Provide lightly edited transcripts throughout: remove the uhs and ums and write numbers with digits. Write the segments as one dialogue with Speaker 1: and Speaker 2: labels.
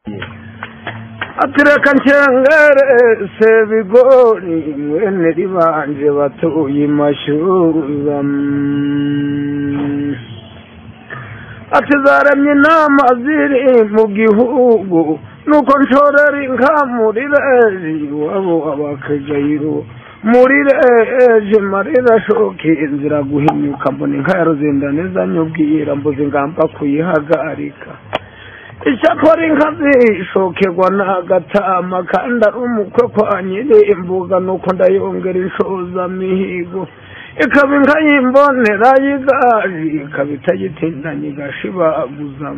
Speaker 1: atireka ncyengere se bigori mwene ribanje batuye imashyuza ati zaremye inama ziri mu gihugu nuko nshorera inka muri reji wabo abakagayiro muri reji marira shoke inzira guhinyuka mbona inka ya ruzindaneza nyubwira mbuze ingamba kuyihagarika icyakora inka zishokerwa n'agatama kandi ari umukwe kwa nyiri imbuga nuko ndayongera inshozamihigo ikaba inka y'imbonera y'igari ikaba itagitindanye igashibaguza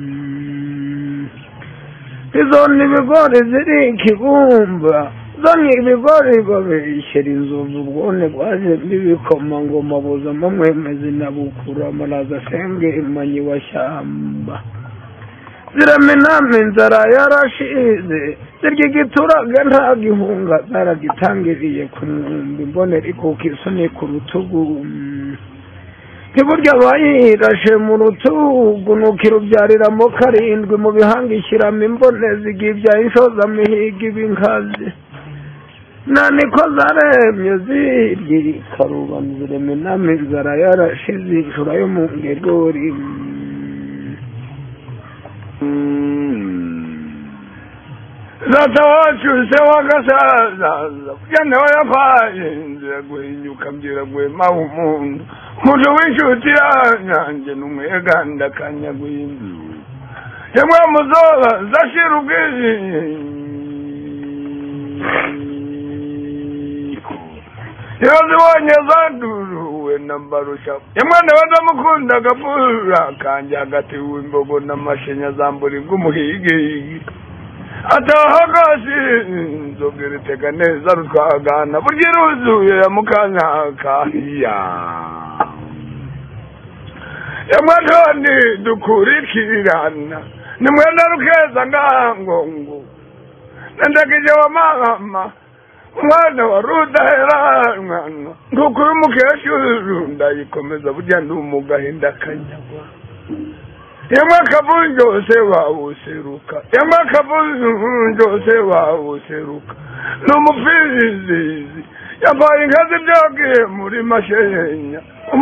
Speaker 1: izo ni ibigori ziri ikibumba zo ni ibigori babeshyera inzovu ubwone rwaje n'ibikomangoma buzamo mwemezi na bukura amaraza asenge imanyi wa shyamba ziraminama inzara yarashize zirya igiturage nta gihunga zaragitangiriye ku mwumbi imbonera ikuka isoni ku rutugu ntiburya bayirashe mu rutugu nuko irubyariramo karindwi mu bihanga ishyiramo imbonezi igibya inshozamihigo ibinkazi niko zaremye zirya ikarubana ziraminama inzara yarashize inshura yo mu ngegori Zata wacu se wagasaza kugenda wayafaye inzira guhinyuka mbwira gwema umuntu umuntu w'inshuti yanjye n'umweganda kanyagwindu yamwe muzoba zashira ubwiji yazibonye zaduruwe na mbarusha yamwana bazamukunda gapfura kanje hagati w'imbogo n'amashenya zambura bw'umuhigi atahagasi nzogera itega neza rutwagana burya iruzuye ya mukanyakahiya yamwatoni dukurikirana ni mwenda rukeza ngangongo nandagije wa mama umwana wa rudaheranwa ngukuru mukeshuru ndayikomeza burya ndi umugahinda kanyagwa yamwe akavunjo se wawuseruka yamwe akavunjo se wawuseruka n'umufizizi yabaye inkazi byogiye muri mashenya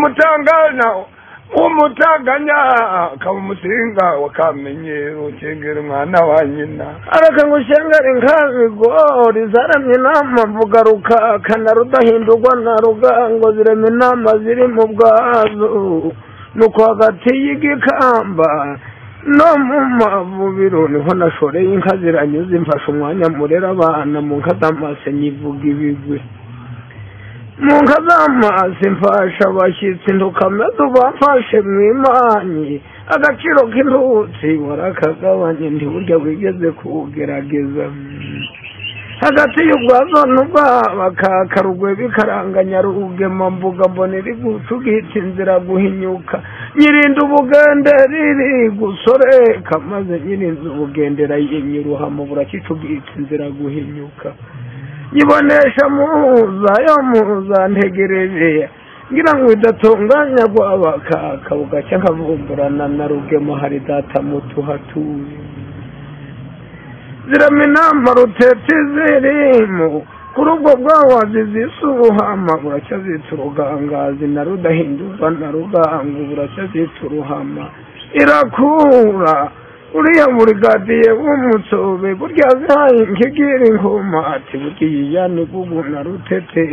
Speaker 1: umutanganya akaba umusinga wakamenyero ukengera umwana wa nyina areka ngo ushengere inka bigori zaramye inama mvugaruka kana rudahindurwa na rugango zirema inama ziri mu bwazo nuko hagati y'igikamba no mu mavubiro niho nashoreye inka ziranyuze mfashe umwanya murera abana mu nka z'amase nyivuga ibigwi mu nka z'amase mfasha abashyitsi ntukameze ubafashe mu imanyi agaciro k'intutsi warakagabanye ntiburya wigeze kugerageza hagati y'ubwazo n'ubwabakakarugwe bikaranganya rugema mbuga mbona iri gucugita inzira guhinyuka nyirinda ubugende riri gusoreka maze nyirinda ubugendera yimyiruha mu burakicugita inzira guhinyuka nyibonesha muza yo muza ntegereje ngira ngo idatunganya gwabakaka bugacya nkavumburana na rugema hari data mutu hatuye ziraminama rutete zirimo kuri ubwo bwawazi zisubuhama buracya zita urugangazi na rudahindurwa na rugango buracya zita uruhama irakura uriya burigadiye w'umutsobe burya zahaye inkigira ingoma ati burya iyiyane gugu na rutete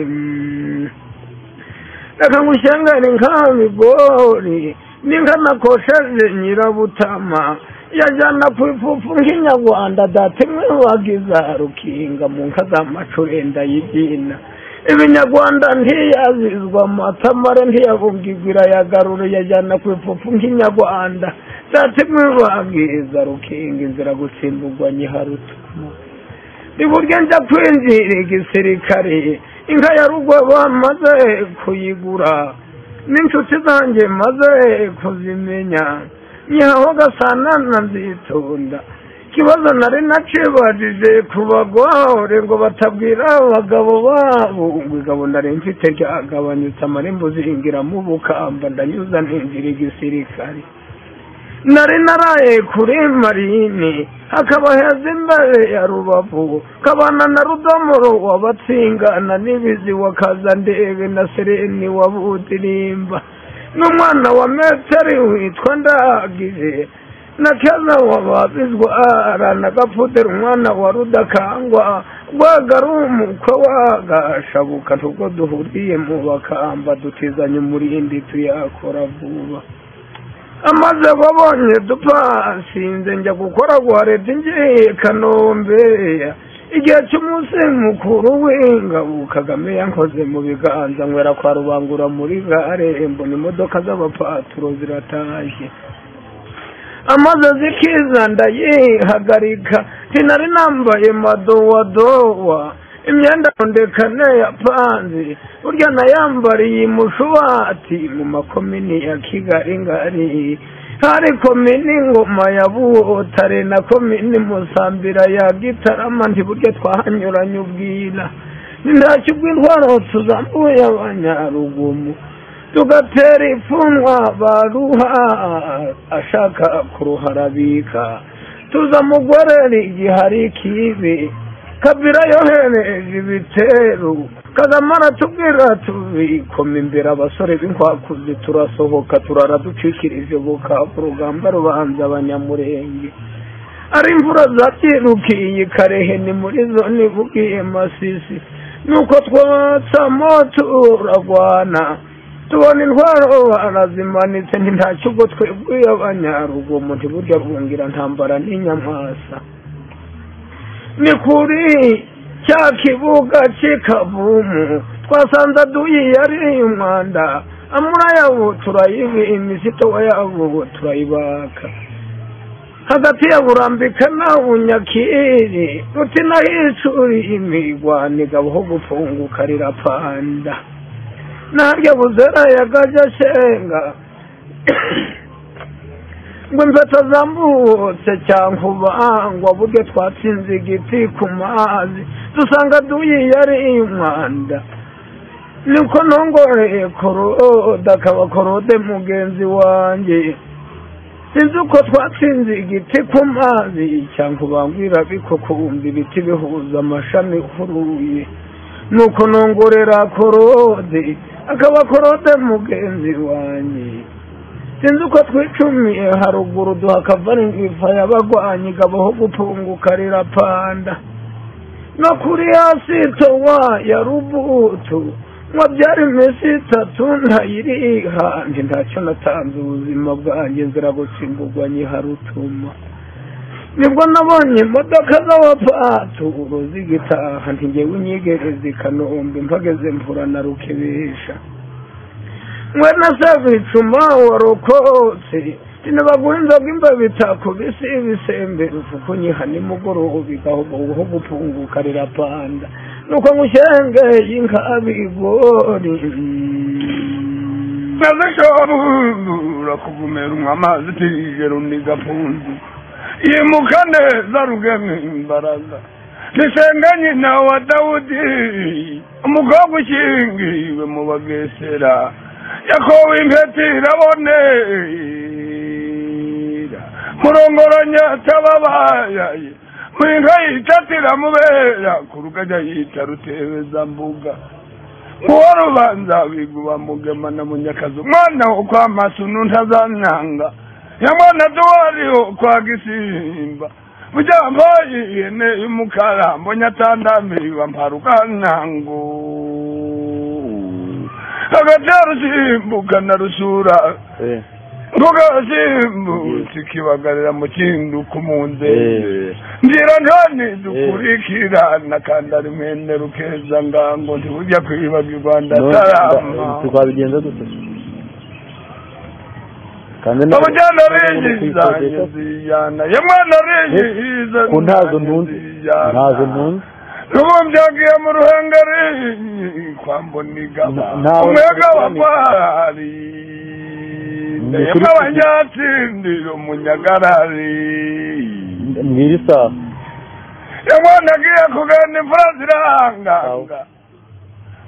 Speaker 1: reka ngushengane nk'abigori n'inka nakosheje nyirabutama yajyana ku ifufu nk'inyarwanda datemwe wagiza rukinga mu nka z'amacurenda y'ibyina ibinyarwanda ntiyazizwa amatamare ntiyabungigwira yagarura yajyana ku ifufu nk'inyarwanda datemwe wagiza rukinga inzira gutsimburwa nyiharutuma iburyo njya kwinjira igisirikare inka ya rugo bamaze kuyigura n'inshuti zanjye maze kuzimenya nyaho gasana nzitonda kibazo nari nacibajije ku bagore ngo batabwira abagabo babo ngo igabo nari mfite ryagabanyutse amarembo ziringira mu bukamba ndanyuza ninjira igisirikare nari naraye kuri marini hakaba heza imbere ya rubavu kabana na rudomoro wabatsingana n'ibizi wakaza ndebe na sereni wabutirimba n'umwana wa meteri witwa ndagije na keza wababizwa na gapfutera umwana wa rudakangwa rwagarumukwa wagashabuka nubwo duhuriye mu bakamba dutizanye umurindi tuyakora vuba amaze wabonye dupasinze njya gukora guhareta ngiye Kanombe igihe cy'umunsi mukuru w'ingabo Kagame yankoze mu biganza nwera kwa Rubangura muri gare mbona imodoka z'abapaturo ziratashye amaze zikiza ndayihagarika sinari nambaye madowadowa imyenda ndekane ya panzi burya nayambariye mushubati mu makomini ya Kigali ngari hari komini Ngoma ya Butare na komini Musambira ya Gitarama burya twahanyuranye ubwira ntacyo bw'intwaro tuzambuye abanyarugumu tugatera ifunwa baruha ashaka kuruharabika tuza mugorera igihari kibi Kabira yohereje ibitero Kagame aratubwira tubikoma imbere abasore b'inkwakuzi turasohoka turara ducikirije bukavu urugamba rubanza abanyamurenge ari imvura zabyirukiye Karehe ni muri zone bugiye Masisi nuko twatsamo turagwana tubona intwaro barazimanitse ntacyo ubwo twebwe abanyarugomo burya rwungira ntambara n'inyamwasa ni kuri cya kibuga cy'Ikavumu twasanze aduyi yari umwanda amura yabo turayibi imisito yabo turayibaka hagati ya Burambika na Bunyakiri rutina hicuri imigwani gaho gufunguka rirapanda narya buzera yagaja shenga ngo mfata zambutse cyankubangwa buryo twatsinze igiti ku mazi dusanga duyi yari umwanda niko nongoreye Koroda kaba Korode mugenzi wanjye sinzi uko twatsinze igiti ku mazi cyankubangwira biko kumva ibiti bihuza amashami uhuruye nuko nongorera Korode akaba Korode mugenzi wanjye sinzi uko twicumiye haruguru duhakavana ingwifa y'abagwanyi gabaho gupunguka rirapanda no kuri hasi towa ya Rubutu mwabyari imisi 3 ntayiriha ntacyo natanze ubuzima bwanjye nzira gutsimbugwa nyiharutuma nibwo nabonye imodoka z'abapaturo zigitaha ntigewe unyigereza i Kanombe mpageze mvura na Rukebesha mwena savicuma warokotse tinabaguha inzoga imba bitakubise ibisembe ufuko nyiha nimugoroba bigaho gupunguka rirapanda nuko ngushenge inka bigori nazashobora kuvumera umwamazi tijero nigapunzi yimukane za rugeme imbaraga nisenganye na wa Dawudi umukobwa ushingiwe mu Bagesera Yakobo impeti irabonera murongoranya tababaye mwinka yitatira mubera kurugajya yita rutebeza mbuga uwo rubanza biguba mugema na Munyakazi umwana wo kwa Masunu ntazananga yamwana duwariho kwa Gisimba mujambaye yene y'umukara mbonya tandamiriwa mparuka nango agataru simbuka na rusura rugasimbu sikibagarira mu kindu kumunze ndira ntani dukurikirana kandi ari mwene Rukeza ngango ntibujya kwibagirwa ndatarama
Speaker 2: tukabigenza dute
Speaker 1: kandi abajana b'inzizanya ziyana yamwana b'inziza
Speaker 2: kuntazo ntunzi ntazo ntunzi
Speaker 1: Nubyagiye mu Ruhengeri kwamboniga umwega wapari Abanyatindiro Munyagarari
Speaker 2: Mwirisa
Speaker 1: yamwana agiye kugana imvura zirahanganga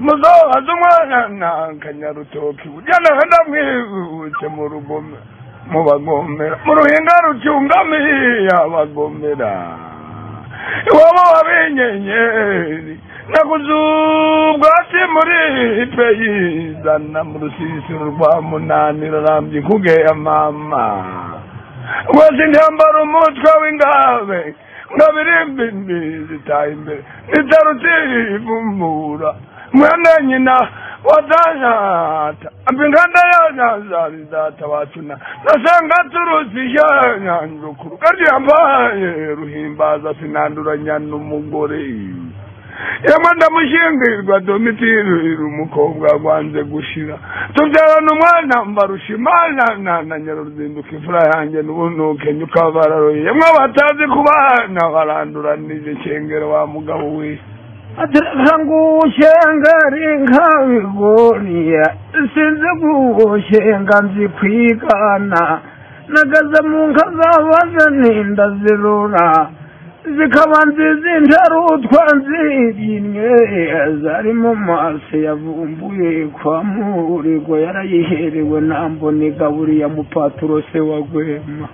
Speaker 1: muzohaza umwana Kanyarutoki ujyana ndamwibutse mu Rugome mubagomera mu ruhinga rucungamiye abagomera iwabo w'abenyenyeri nakuzubwatsi muri peyizana mu rusisiro rwa munani rarambye kugeya mama rwose ntiyambara umutwe w'ingabe ngabirimba imbi zitaye imbere nitarutivumbura mwana nyina watanyata ambinganda yanazari data watuna nasanga turusisha nyanjukuru kandi yambaye ruhimbaza sinanduranya n'umugore yamwe ndamushingirwa Domitiri umukobwa wanze gushira tubyarana umwana mbarushimana na nyaruzinduka imfura yanjye n'ubunuke nyukabararoye yamwe batazi kubana baranduranije cengero wa mugabo we atangushengari nkabigoniya sinze gushenga nzi kwigana nagaze mu nka zabaze ninda zirura zikaba nziza intarutwa nzibyinye zari mu maso yavumbuye kwa Muhurigo yarayiherewe nambone gaburiya mupaturo se wa Rwema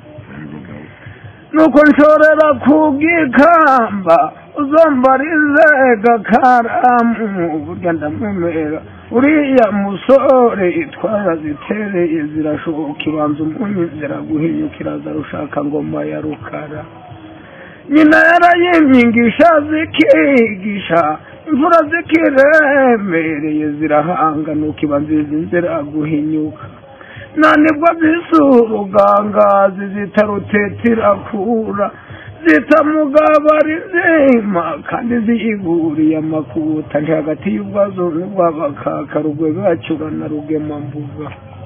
Speaker 1: nuko nshorera kubwikamba uzombarize gakaramu burya ndamwemera uriya musore itwara zitereye zirashoboka ibanza umunyu ziraguhinyukira zarushaka ngoma ya Rukara nyina yarayimyingisha zikigisha imvura zikiremereye zirahanga nuko ibanziza inzira guhinyuka nanibwo zisurugangazi zitarutetira zita mugabari zima kandi ziyiguriye amakuta ndi hagati y'ubwazo n'ubwabakaka rugwe bacurana rugema mbuga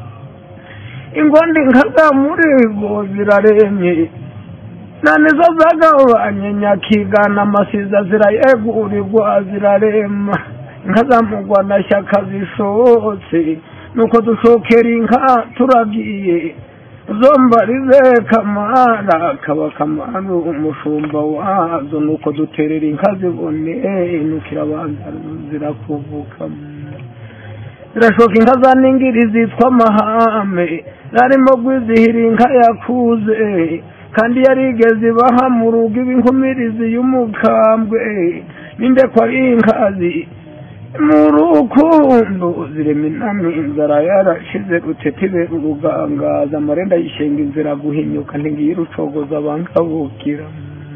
Speaker 1: ingondi nkaza muri bo ziraremye nanizo zagabanye nyakigana amasiza zirayegurirwa zirarema nkazamugwa na shyaka zishotse nuko dushokera inka turagiye zombarize kamara kaba kamaru umushumba wazo nuko duterera inka zibone nukira abanza zirakuvuka zirashoka inka zaningiri zitwa Mahame zarimo gwizihira inka yakuze kandi yarigeze baha mu rugo ibinkumirizi y'umukambwe n'indeko ari inkazi mu rukundo zirema inama inzara yarashize rutetebe urugangaza amarenda yishenga inzira guhinyuka ntigiye rucogoza bankabukira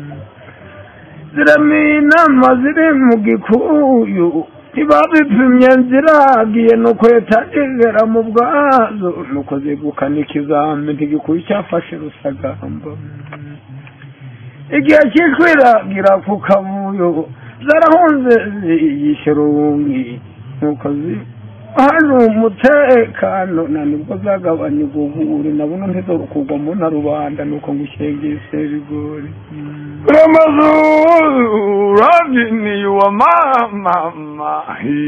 Speaker 1: zirema inama ziri mu gikuyu ntibabipimye nziragiye nuko yatagera mu bwazo nuko zegukana ikizame ntigikuyu cyafashe Rusagamba igihe cy'ishwiragira ku Kavuyo zarahunze ziyishe Rungi nuko hari umutekano nanibwo zagabanya ubuguri nabuno ntizorukugwamo na rubanda nuko ngushengese bigori Ramazuru Ravini wa mama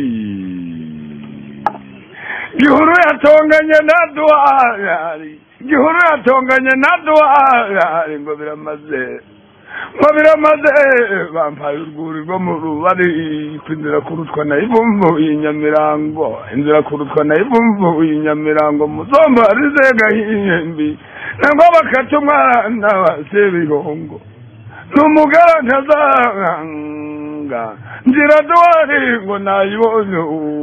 Speaker 1: Gihuru yatonganye na Duwari Gihuru yatonganye na Duwari ngo biramaze bampaye urwuri rwo mu rubari kwinzira kurutwa na ivumbuye Nyamirango inzira kurutwa na ivumbuye Nyamirango muzombarize gahimbi nangwa bakata umwana wa Sebihongo numugara ntazanga nzira Duwari ngo nayibonye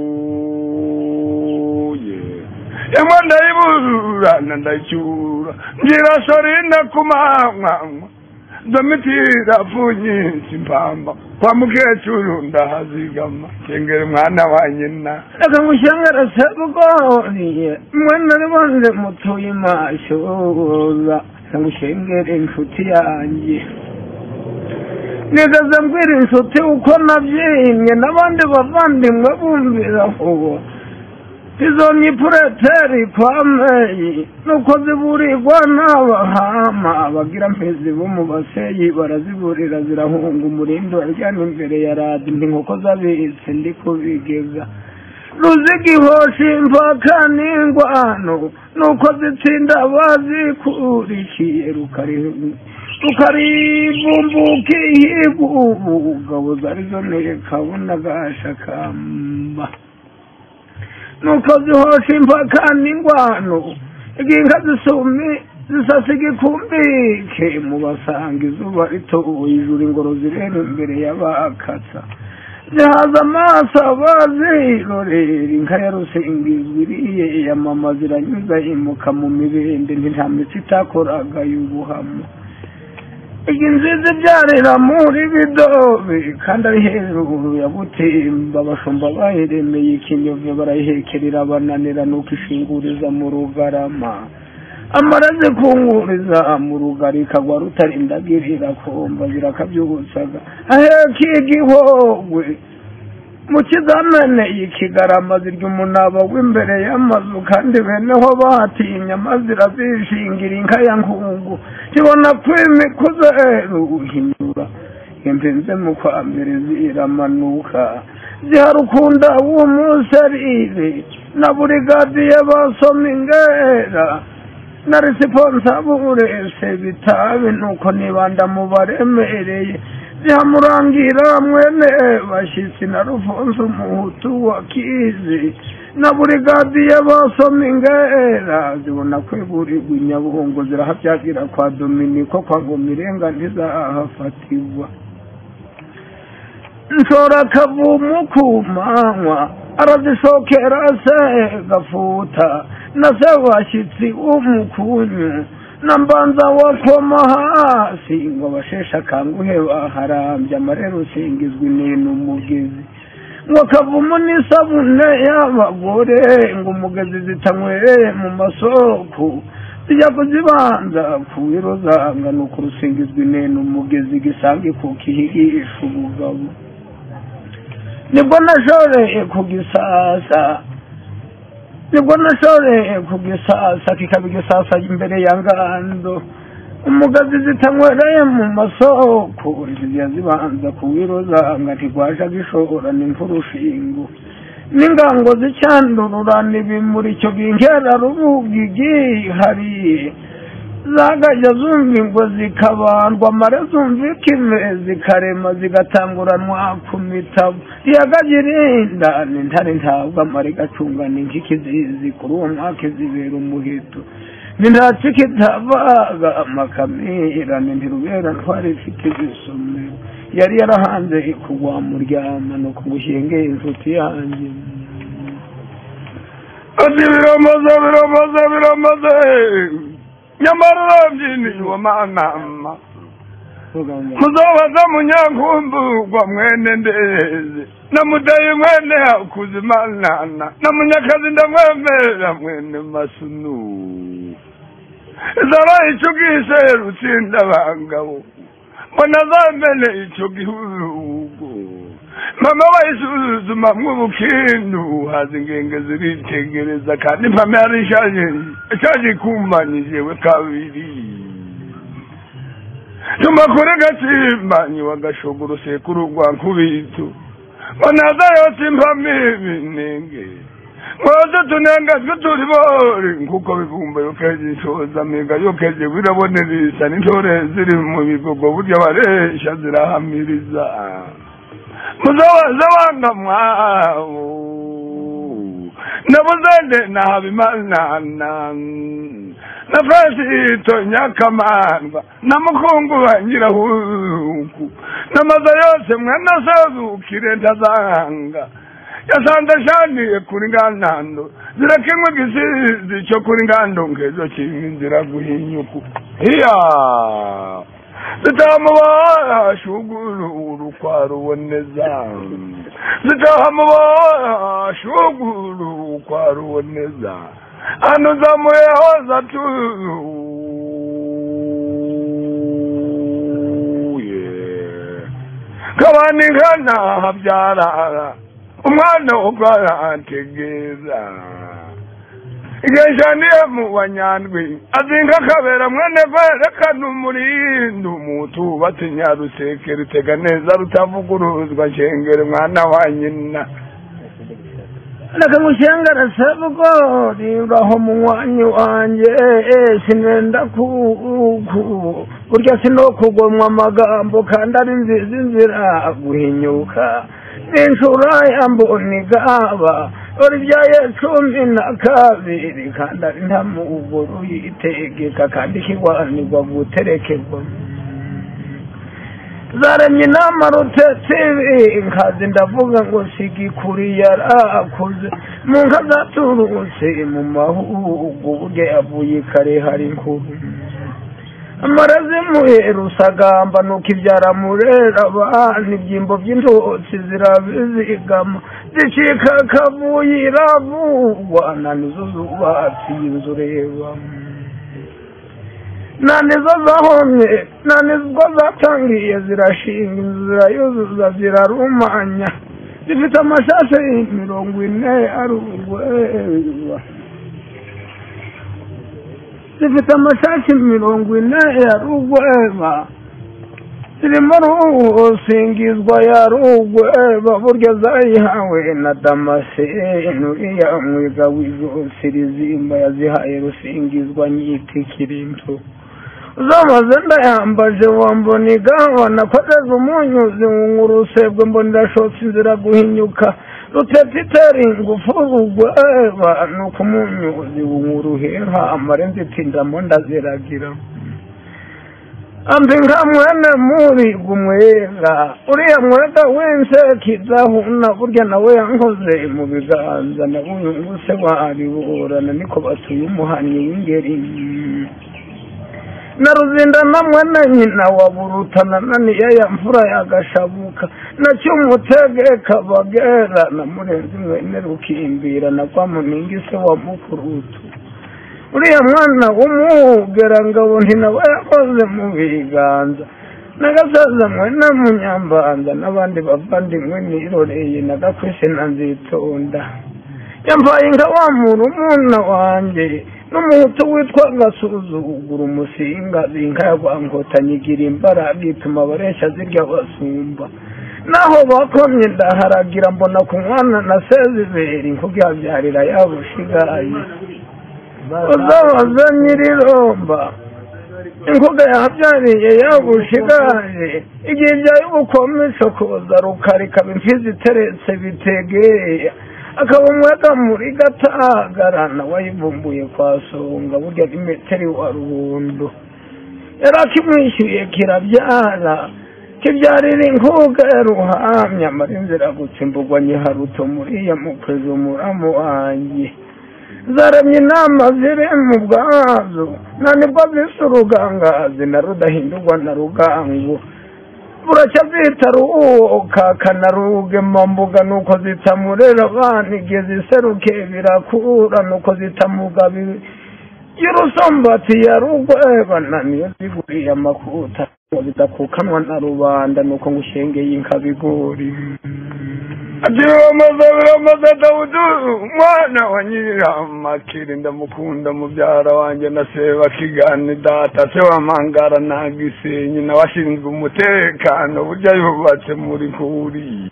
Speaker 1: yamwe ndayibura ndacyura ngira sorinda kumamwa Domitiri afunyise impamba kwa mukecuru ndahazigama kengera mwana wa nyina akamushangara sabugoniye mwana ribonze mutuye mashoza akamushengera inshuti yanjye nigaza mbwira inshuti uko nabyimye n'abandi bavandimwe bumviraho izo nyipureteri kwameye nuko ziburirwa n'abahama bagira mpezi bo mu baseyi baraziburira zirahunga umurindo aryana imbere ya radi nk'inkoko zabitse ndi kubigeza ruzigihosha impaka n'ingwano nuko zitsinda bazikurikiye rukarivumbuka ihigubugabo zari zoneye kabona gashakamba nuko zihosha impaka n'ingwano inka zisumi zisasa igikumbike mu basanga izuba ritoye ijuru ingoro zirera imbere y'abakatsa zihaza amaso abazirorera inka ya rusingizwa iriye yamamaza iranyuza imuka mu mibende nta mitsi itakoraga y'ubuhamo iyi nziza ibyarira muri bidobe kandi ari hejuru ya butemba abashumba baheremeye ikinyove barayihekerera bananira nuko ishinguriza mu rugarama amaraze kunguriza mu rugari kagwa rutarindagirira komba zirakabyutsaga aheka igihogwe mu kizamene ikigarama zirya umunaba w'imbere y'amazu kandi beneho batinya maze irazishingira inka ya nkungu kibona kwimikuze ruhinyura impenze mu kwa mbere ziramanuka ziharukunda w'umusarire na burigadi y'abasoma ingera na resiponsabure se bitabe nuko nibanda mu baremereye zihamurangira mwene bashyitsi na rufonso umuhutu wa kizi na burigadi y'abasoma ingera zibona kwegurirwa inyabuhungu zirahabyagira kwa Dominiko kwa Gomirenga ntizahafatirwa nshora kavumu ku manywa arazisokera se gafuta na se washyitsi umukunyu na mbanza wakoma hasi ngo bashesha kanguhe baharambye amarero usingizwa inenu umugezi ngo kavumu n'isabune y'abagore ngo umugezi zitanywereye mu masoko zijya kuzibanza kuwirozanga nuko rusingizwa inenu umugezi gisanga ikukihigisha ubugabo nibwo nashoreye ku gisasa kikaba igisasa imbere ya ngando umugazi zitanywereye mu masoko zijya zibanza kuwirozanga ntigwaje gishora n'imfurushingo n'ingango zicyandurura n'ibimuri icyo ginkera rubuga igihari zagajya zumva ngo zikabandwa amare zumva ikime zikarema zigatanguranwa ku mitabo iyagajya irinda n'intare ntabwo amare gacungana inkikizizi kuri uwo mwaka zibera umuheto nindatse kitavaga amakamera ntirubera ntwari ifite isomero yari yarahanze kugwa muryama no kumushengeye inshuti yanjye ati biramaze nyamara byini wa manama muzobaza munyankumburwa mwene ndeze namudaye mwene akuzimanana namunyakazi ndamwemera mwene masunu zara icyo gishe rutsinda bangabo mbona zamene icyo gihugu mama wayisuzuma mw'ubukindu haza ingenge ziritegereza kandi mama yari ishaje kumbanyije we kabiri tumakore gatsimbanyi wagashogoro sekuru rwa nkubitu bonaza yose impame binenge mwaza tunengazwe turi bori nkuko bivumba yokeje ishoza mega yokeje wirabonerisha n'intore ziri mu bigogo burya baresha zirahamiriza muzawaza wanga mwabo nabuzende nahabimana na Francisco Nyakamandwa na mukungu wa Nyirahuku namaza yose mwana sazukire ntazanga yasanze shaniye kuri nganando zirakimwe gisizi cyo kuri ngando ngezo kinzira guhinyuku iya zitamuba shuguru urukwaruboneza zitamuba shuguru urukwaruboneza ano zamuyehoza tuye kabani nkana habyara umwana ubwarategeza igeshaniye mu banyandwi azinga kabera mwene kwerekana umurindu umutu batinyaruseke rutega neza rutavuguruzwa shengere mwana wa nyina nakamushengara sabugori uraho munywanyi wanje sinenda burya sinokugomwa amagambo kandi ari nziza inzira guhinyuka n'inshura yambonigaba uribyaye 12 kandi ari nta muguru yitegeka kandi kigwanirwa guterekerwa zaremye inama rutetse inkazi ndavuga ngo sigikuri yarakuze mu nka zaturutse mu mahugu burya yavuye kare hari inkuru amarazi muheru usagamba nuko ibyara murera abana ibyimbo by'indotsi zirabizigama zicika akavuye iravugwa na nizo zubatse inzu reba nanizo zahomye nanizwo zatangiye zirashinga inzu zirayuzuza zirarumanya zifite amashashe 40 arugweba zifite amashashe 40 yarugweba zirimo rusingizwa yarugweba burya zayihawe na Damascene uriya mwiga w'izosi rizimba yazihaye rusingizwa nyiti kirinto zamaze ndayambaje wamboniga wanakoze umunyuzi ngurusebwe mbona ndashotse inzira guhinyuka rutetitera ingufu rugweba nuko umunyuzi nguruheha amarenze tindamo ndaziragira ambe nka mwene muri gumwera uriya mwega wense kizahuna burya nawe yankoze mu biganza nabuye nguse wariburana niko batuye umuhanyi w'ingeri naruzinda namwana nyina waburutana naniye ya mvura yagashabuka nacyo umutegeka bagera namurenze mwene rukimbira nakwa muningise wa mukurutu uriya mwana w'umugera ngabo nawe yakoze mu biganza nagasaza mwene munyambanza n'abandi bavandimwe niroreye nagakwise nanzitonda yambaye nka wa murumuna wanjye n'umuhutu witwa Gasuzugura umusinga zinka yagwangotanyigira imbaraga ituma abaresha zirya basumba naho bakomye ndaharagira mbona ku mwana na Seziberi nkubyarira yabushigaye uzabaza nyiriromba inkuga yabyariye yabushigaye igihe byaye ubukomisho koza rukarika imfizi iteretse bitegeye akaba umwega muri Gatagarana wayivumbuye kwa Songa burya imeteri wa Rubondo yarakimwishyuye kirabyara kibyarira inkuga ruhamya marinzira gutsimbugwa nyiharuto muri ya mukwezi umuramu wanjye zaremye inama ziri mu bwazo nanibwo zisurugangazi na rudahindurwa na rugango buracya zita ruka kanarugema mbuga nuko zitamurera abana igihe ziseruke birakura nuko zitamugabi y'urusombati ya rugweba niyo ziguriye amakuta zidakukanwa na rubanda nuko ngushengeye inka bigori Amaze Dawudu mwana wa Nyiramakiri ndamukunda mubyara wanjye na seba kigani data se wamangara na Gisenyi na washinzwe umutekano burya yubatse muri kuri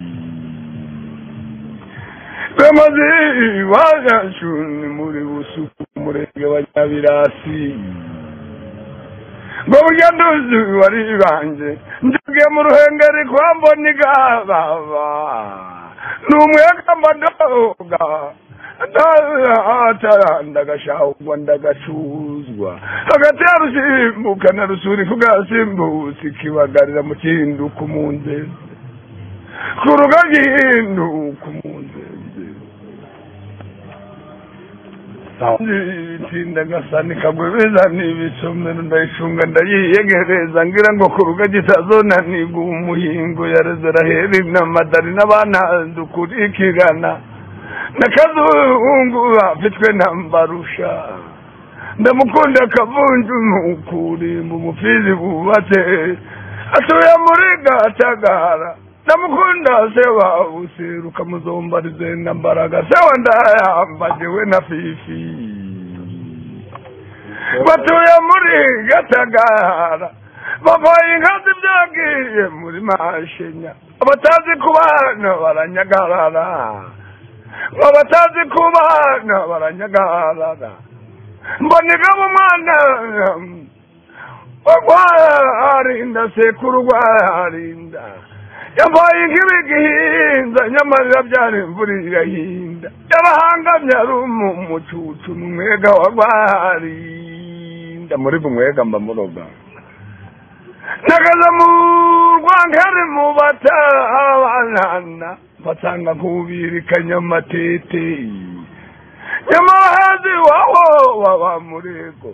Speaker 1: bamaze wajashuni muri Busuku umurenge wa Nyabirasi ngo burya nduzi wari banje ndugiye mu Ruhengeri kwa Mboniga baba numweka madoga ndagashahugwa ndagacuzwa agatera usimbuka na rusuri kugasimbutse kibagarira mu kindu kumunze kuruga gindu kumunze tindagasani kagwebeza n'ibisomero ndayishunga ndayiyegereza ngira ngo kuruga gitazona niga umuhingo yarezera heri n'amadari n'abana dukurikirana nakazungu bafitwe nambarusha ndamukunda kavunju mukuri mu mufizi bubatse atuye muri Gatagara ndamukunda se wawuseruka muzombarize ndambaraga se wandayambaje we na Fifi batuye muri Gatagara babaye inkazi byagiye muri Mashenya abatazi kubana baranyagarara abatazi kubana baranyagarara mboneka mu mwana wagwarinda sekuru gwarinda yampaye nk'ibigihinda nyamara byari imvura irahinda yabahangamye ari umucucu umwega wagwarinda muri bumwega mba muroga nagaza mu rwankari mu batabanana basanga nkubirikanya amatete nyamahazi wawo waba murego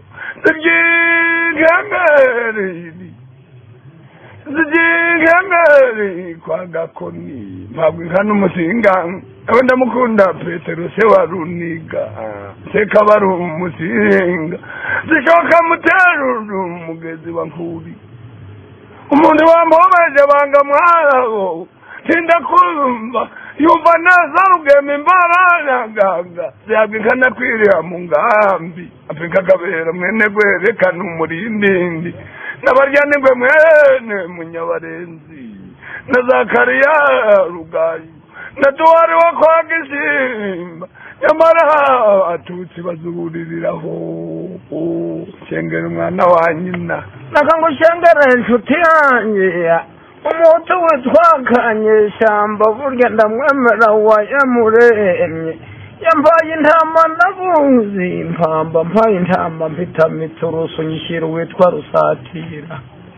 Speaker 1: ziginkangari kwa gakoni mpabwa inka n'umusinga abe ndamukunda petero se wa runiga seka bari umusinga zishoka muteruru umugezi wa nkuri umuntu wamuhobeje banga mwaraho tinda kumva yumva neza rugema imbaragaga ziyabwa inka nakwiriya mu ngambi apinka kabera mwene gwerekana umurindindi n'abaryanigwe mwene munyabarenzi na Zakariya Rugayi na Duwari wa kwa Gisimba nyamara atutsi bazubuririraho shengera umwana wa nyina nakango shengera inshuti yanjye umuto witwakanye shamba burya ndamwemera wayamuremye yambaye intama nabuzi impamba mpaye intama mpita miturusu nyishyira witwa Rusatira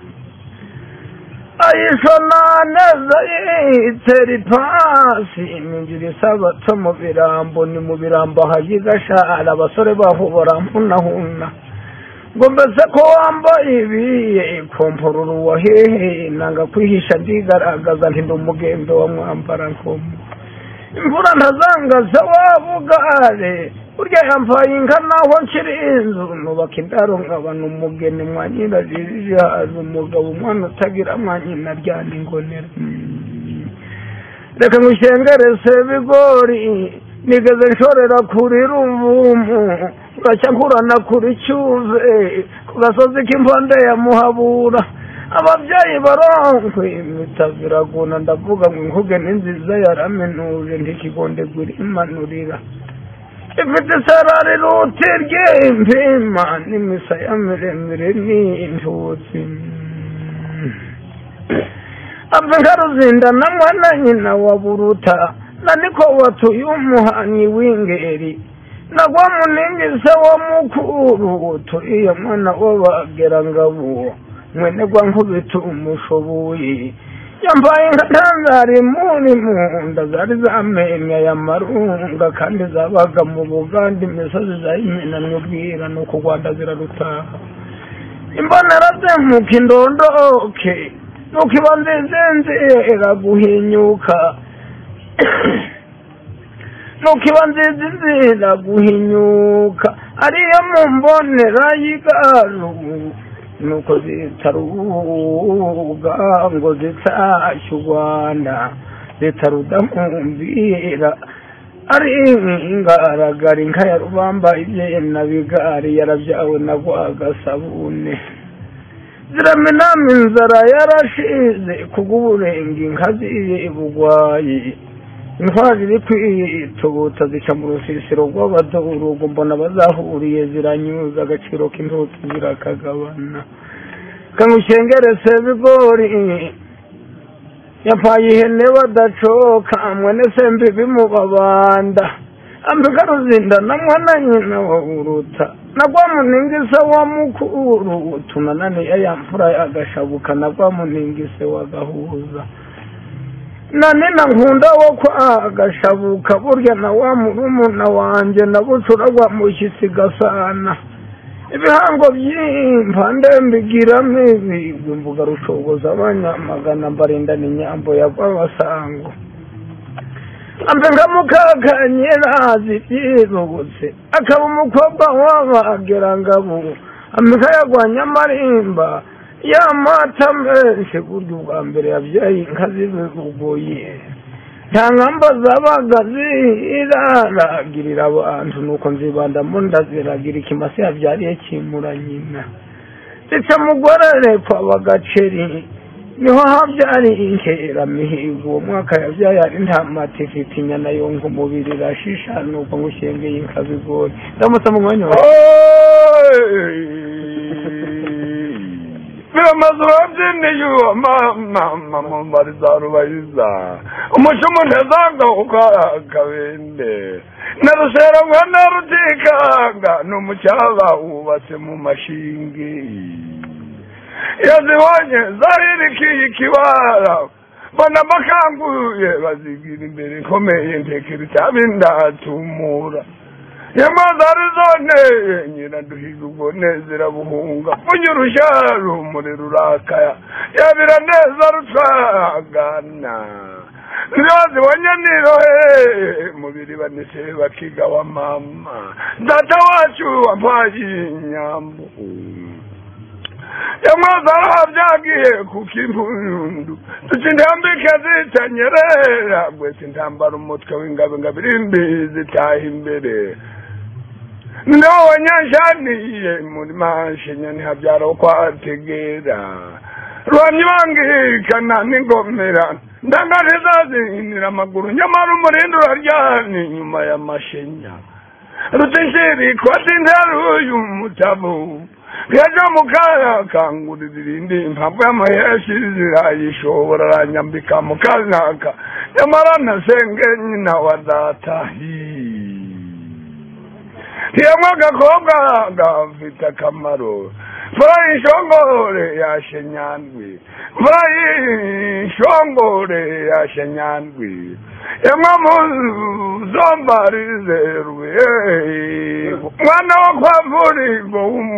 Speaker 1: ayishona neza yitera ipasi ninjira isabato mu birambo ni mu birambo hagigashara abasore baho barampunahuna ngo mbese ko wambaye ibi kompururu wa hehe nanga kwihisha ndigaragaza nti ndi umugembe wa mwambara nkomo imvura ntazangaza wabugare burya yambaye inka naho nkiri inzu nubaka indaro nkabana umugeni mwanyirajirije haza umugabo umwana utagira mwanyina ryana ingonera reka ngushengerese bigori nigeze nshorera kuri Ruvumu ngacya nkurana kuri Cyuve ku gasozi k'impande ya Muhabura ababyeyi baronkwe imitaviraguna ndavuga ngo inkuge n'inziza yaramenuje ntikigondegura imanurira ifite sarari ruti ry'impima n'imisaya miremire n'intutsi apinka Ruzinda na mwana nyina wa Buruta na niko watuye umuhanyi w'ingeri nagwa muningise wa mukuru turiye mwana w'abagerangabo mwene gwa nkubita umushoboye yambaye nkanzari muri munda zari zamenya ya marunga kandi zabaga mu Buganda imisozi zayimenamye ubwira nuko Rwanda zirarutaha imbonera zemuka indondoke nuko ibanzizenzera guhinyuka nuko ibanzizenzera guhinyuka ariyo mu mbonera y'igaru nuko zitaruga ngo zitashye u Rwanda zitarudamumbira ari ingaragara inka ya Rubamba ibyena bigari yarabyawe na Rwagasabune ziramenama inzara yarashize kubw'uburenga inka ziye bugwayi intwari iri kwitubuta zica mu rusisiro rw'abadurugo mbona bazahuriye ziranyuza agaciro k'intutu zirakagabana kamushengerese bigori yampaye ihene badacoka mwene sembe bimubabanda ambika Ruzinda na mwana nyina wa Buruta nagwa muningise wa mukuru tunanane yamfura yagashabuka nagwa muningise wa Gahuza nane na nkunda wo kwa Gashabuka burya na wa murumuna wanje nabucuragwa mu Kisigasana ibihango by'impande mbigiramo ibigwi mvuga rushoboza abanyamagana mbarinda n'inyambo y'abasango ambenga mukakanyera zibyibutse akaba umukobwa w'abagerangabo ameka yagwanya amarimba yamata menshi burya ubwa mbere yabyaye inka zibugoye nta nkamba zabaga ziraragirira abantu nuko nzibandamo ndaziragira ikimasa yabyariye kimura nyina ndetse mugorere kwa Bagaceri niho habyariye inkeramihigo uwo mwaka yabyaye ari ntamata ifite inyana yonga umubiri irashisha nuko ngushengeye inka bigori ndamutse mu mwanya wawe niyo mazu wabyiniye uwo mama mu mbariza rubayiza umushumu ntezanga ukora akabende na ruserabwa na rutikanga n'umucyaba wubatse mu mashingi yazibonye zahirikiye ikibara bona bakanguye bazigira imbere ikomeye ntekera itabi ndatumura yamazari zone nyina duhiga ubwo nezera buhunga munyurusha rumuri rurakaya yabira neza rutwagana zibonye nirohe mubiri banese bakiga wa mama data wacu wampaye inyambo yamazara byagiye kukimbundu tutindambike zitanyerera gwese ntambara umutwe w'ingabe ngabirindi zitaha imbere ndo wanyanshaniye muri mashenya ntihabyara ukwategera rwanyibangikana n'ingomera ndangarizazinira amaguru nyamara umurindi uraryana inyuma y'amashenya rutishiri kwati ntaruyu mutabu yaja mukaya kangurira irindi impamvu y'amaheshi zirayishobora aranyambika mukanaka nyamara nasenge nyina wa datahi yamwe agakobwa gafite akamaro furayi shongore yashenyandwi furayi shongore yashenyandwi yamwe muzombarize ruye mwana wa kwavurirwa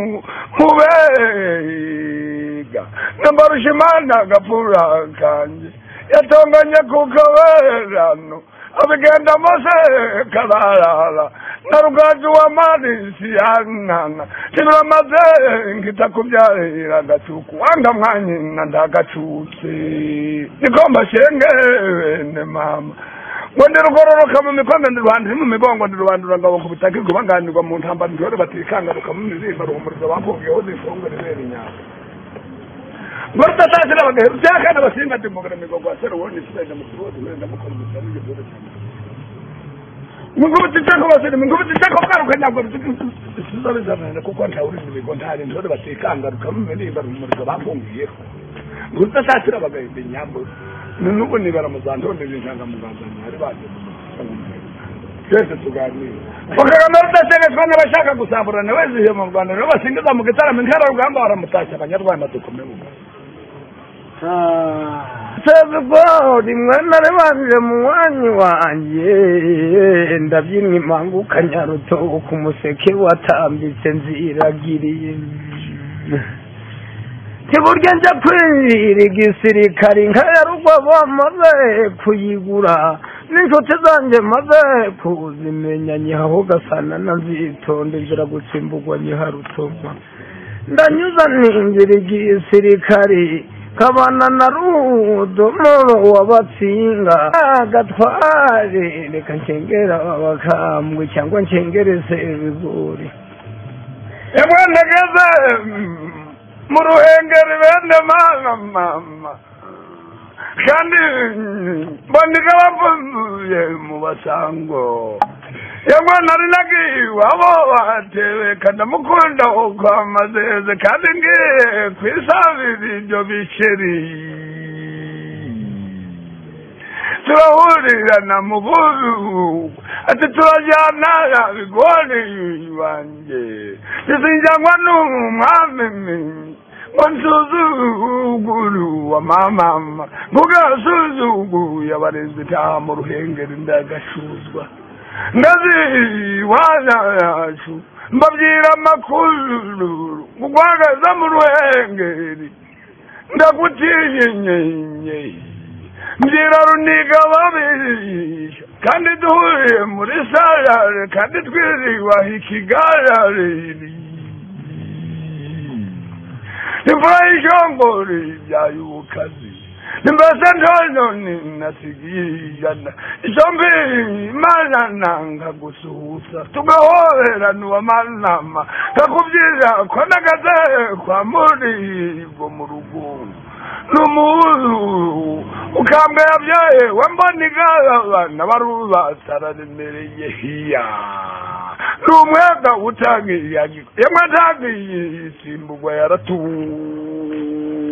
Speaker 1: mubega nambarushimana agapfura kanje yatonganye ku kaberano abigenda mose kararara na rugaji wa marisi yanana tibiramaze nkita kubyarira gatuku wanga mwanyina ndagacutse nigomba shenge bene mama ngo ndirugororoka mu mikombe ndirwandira mu migongo ndirwandura ngabo ku bitaki kubanganirwa mu ntamba ndore batikangaruka mu mirimba rumurizo bakogeho zifungo ribera inyama Gortatazira bagero cyakana basinga dimogara migogo asero woni sida mu kibodo wenda mukora musarije dore cyane Mungubuti cyako basiri mungubuti cyako karuka ntabwo tuzabizana kuko ntawuri mu bigo ntari ndore batikangaruka mu mirimba rumurizo bafungiye Gortatazira bagero inyambo nuko ni baramuzandonde n'intanga mugandanya ari baje Kese tuganira Bakagana rutashaka twanya bashaka gusamburana weziye mu Rwanda no basingiza mu gitaramo nkara rugamba baramutashya abanyarwanda dukomeye Sebugori mwana rebanje mu wanyi wanje ndabyinwa imanguka nyaruto ku museke watambitse nziragiriye Tiburya nja kwirira igisirikari nkayarugwa bamaze kuyigura n'inshuti zanjye maze kuzimenya nyihaho gasana nazitonde nzira gutsimbugwa nyiharutoma ndanyuza ningira igisirikari kabana na rudomo wabatsinga agatware reka nkengera abakambwe cyangwa nkengereze ibigori yamwe ndageze mu ruhengeri bene mama kandi bandika bavuye mu basango yamwe nari nagiwe abo batewe kandi mukunda uko amazeze kandi ngiye kwisabira ibyo biceri turahurirana mu buzu ati turajyana bigori wanjye izinjangwa n'umwami Wansuzuguru wa mama Mugasuzuguru yabarezwe ta mu ruhengeri ndagashuzwa Ndazi wayacu mbabyira makuru mugwagaza mu ruhengeri ndagutinyenye Mbyira runiga babisha kandi duhuye muri salare kandi twiriwa ikigarare Ifayishongori byayukazi Nimbasa ntononi nasigiyana Isombi mana nanga gusuhusa Tugahoberana uwa manama Kakubyira kwa nagaze kwa muri go mu rugo Numuzu ukambwe yabyaye wamboniga abana barubatararemereye hiya Rumwega utangiye yamwe ntagiye simbugwa yaratu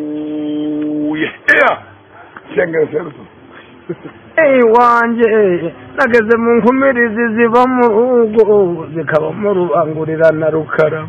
Speaker 1: shengero seruto wanje nageze mu nkumirizi ziba mu rugo zikaba mu rubangurira na rukara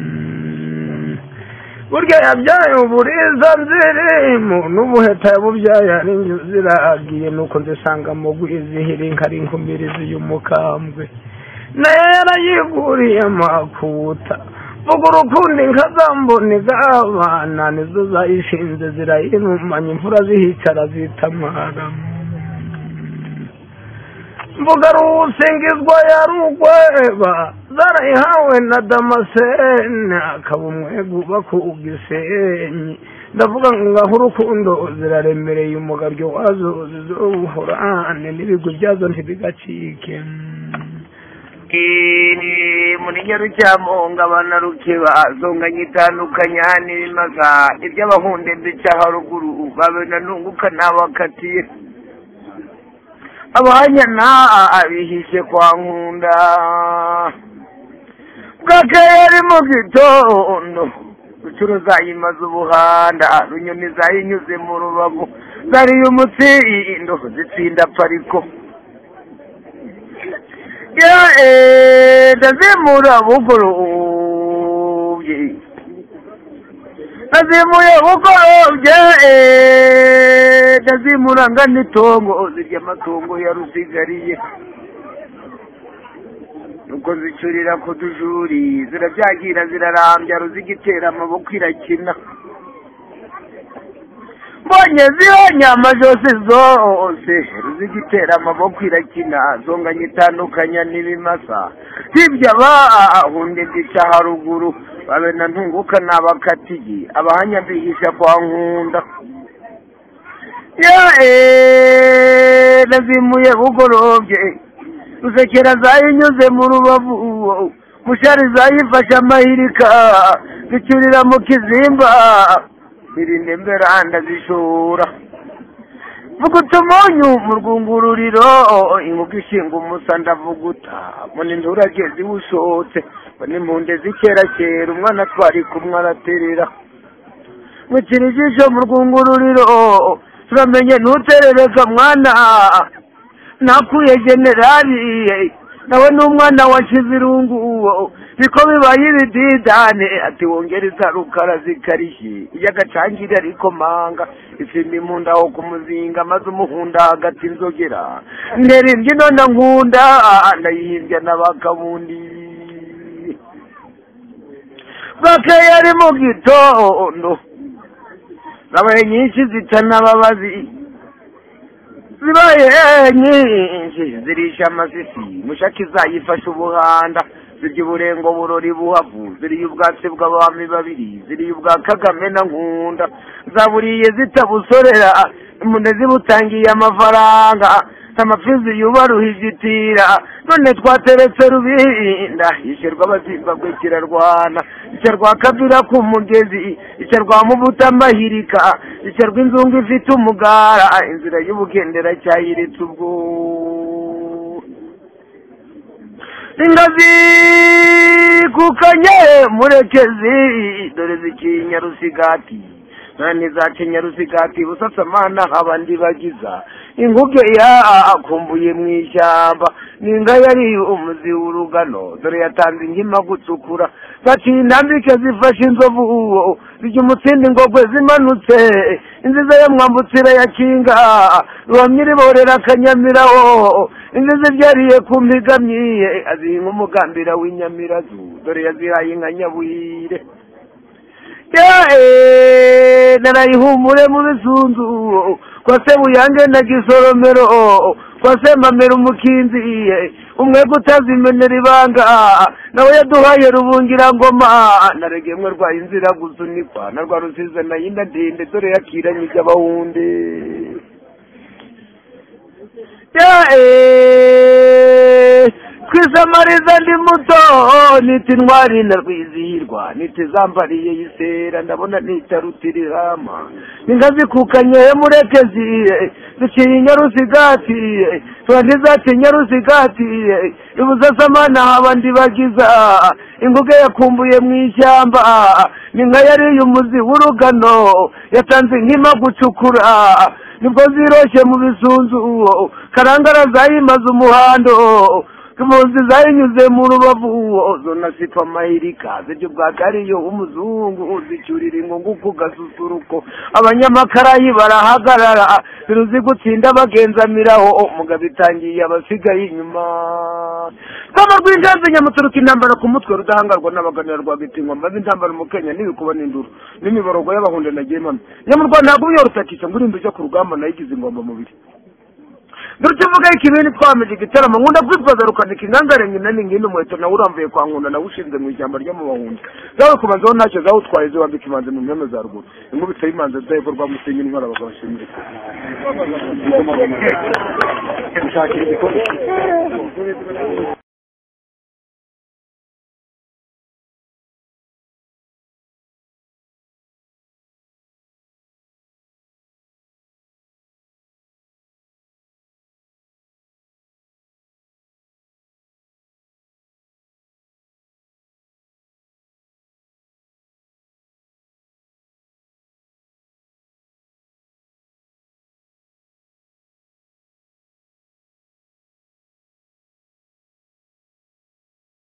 Speaker 1: burya yabyaye uburiza nzirimo n'ubuheta yabubyaye ari ziragiye nuko nzisanga mu gwizihira inkari inkumirizi y'umukambwe nayo yarayiguriye amakuta vuga urukundo inka zambonega abana nizo zayishinze zirayirumanya imvura zihicara zitamara mvuga rusingizwa ya rugweba zarayihawe na Damascene akaba umwego ku Gisenyi ndavuga ngaho urukundo ziraremereye umugaryo wazo zizohorane n'ibigwi byazo ntibigacike muri Nyarucyamo abana rukeba zonganye itandukanya n'ibimaza iby'abahunde ndetse haruguru babena nunguka nabakatiye abanyana abihishe kwa nkunda bwakeye mu gitondo rucuro zayimaze ubuhanda runyoni zayinyuze mu rubavu zariye umutsindo zitsinda pariko ndazimura bugorobye ndazimuye bugorobye ndazimura ngana itongo zirya amatongo ya rusigariye nuko zicurira ku dujuri zirabyagira zirarambya ruzigitera amaboko irakina mbonye zihonye amajosi zose ruzigitera amaboko irakina zonganye itandukanya n'ibimasa hirya bahunde gica haruguru babena ntunguka n'abakatiye abahanya bihisha kwa nkunda nazimuye bugorobye rusekera zayinyuze mu rubavu mushari zayifashe amahirika zicurira mu kizimba irinde mberanda zishora vuguta umunyu mu rwungururiro inkuga ishinga umusa ndavuguta mbona indurage ziwushotse mbona impunde zikerakera umwana twari kumwe araterera mwikira ijisho mu rwungururiro turamenye ntuterereka mwana nakuye generali nawe n'umwana washize irungu niko bibaye ibididane ati wongereza rukara zikarishye iy'agacangire ariko manga ifimba impunda aho kumuzinga maze umuhunda hagati inzogera ndera imbyino na nkunda ndayihimbya n'abakabundi bwakeye ari mu gitondo zabaye nyinshi zitanababazi zibaye nyinshi zirisha amasisi mushaki zayifashe ubuhanda zirya uburengo burori buhavu ziriye ubwatsi bw'abami babiri ziriye ubwa Kagame na nkunda zaburiye zitabusorera impunde zibutangiye amafaranga amafizi yubaruhije itira none twateretse rubinda isherwa abazimbabwe kirarwana isherwa Kabira ku mugezi isherwa Mubuta amahirika isherwa inzungu ifite umugara inzira y'ubugendera cyayiritse ubwo ingazi kukanye murekezi dore zikinya rusigati nani zacinya rusigati busasamana habandi bagiza inguge akumbuye mu ishyamba ninga yari umuzi w'urugano dore yatanze inkima gucukura bati intambike zifashe inzovu zijya umutsindi ngogwe zimanutse inziza yo mwambutira ya kinga ruhamyiriborera akanyamiraho inziza ibyariye ku mpigamyiye azihinga umugambira w'inyamirazu dore yazihaye inka nyabwire narayihumure mu bisunzu kwa Sebuyange na Gisoromero kwa Semamera umukinzi umwe gutazimenera ibanga nawe yaduhaye rubungira ngoma naregemwe rwa inzira gusunikwa na rwa rusize na yinda ndende dore yakiranye y'abahunde kwa samariza ndi muto niti ntwari na rwizihirwa niti zambariye yisera ndabona nitarutirihama inka zikukanye murekezi ziciye inyarusigati ntizati inyarusigati ibuza samana haba ndibagiza inguge yakumbuye mu ishyamba ninka yariye umuzi w'urugano yatanze inkima gucukura nibwo ziroshye mu bisunzu karangara zayimaze umuhando impunzi zayinyuze mu rubavu zona sipa amahirika ziryo bwakariyo umuzungu zicyurira ingungu ku gasusuruko abanyamakarayi barahagarara ziruzi gutsinda bagenzamiraho umugabo itangiye abasigaye inyuma kama rw'injanze nyamuturuka intambara ku mutwe rudahangarwa n'abaganira rwa gitingwa maze intambara mu Kenya n'ibikuba n'induru n'imiborogo y'abahunde nagiye mama nyamurwa ntabwo uyo rutakisha ngo urinde ujya ku rugamba nayigize ingomba mubiri Nurtuvuga ikibini twameje gitaramo nkunda kwitwaza rukanika ingangare nyina n'ingino mweto na uramvuye kwa nkunda na ushinze mu ijambo ryo mu bahunde zawe kubanzaho ntacyo zawe utwaye zo wambika imanze mu mpeme za ruguru inkubitse imanze zayikorwa mu singi ntwara bagabashimire